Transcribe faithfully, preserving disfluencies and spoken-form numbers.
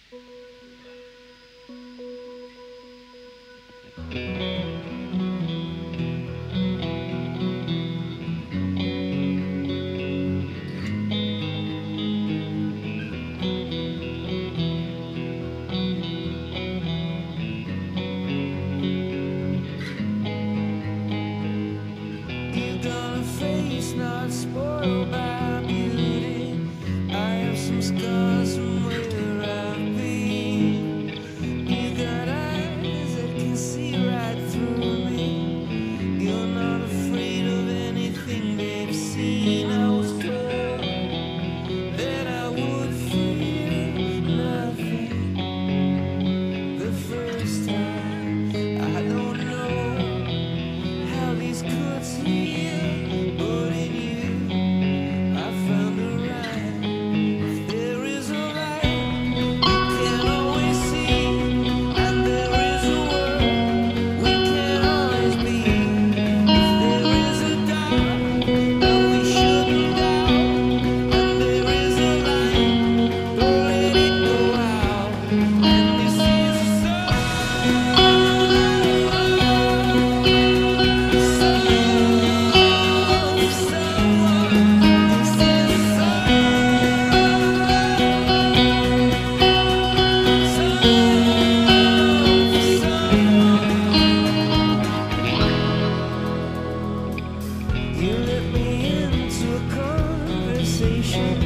Not spoiled by beauty. I have some scars from where I've been. You got eyes that can see right through me. You're not afraid of anything they've seen. I was told that I would fear nothing the first time. I don't know how these cuts heal. You let me into a conversation.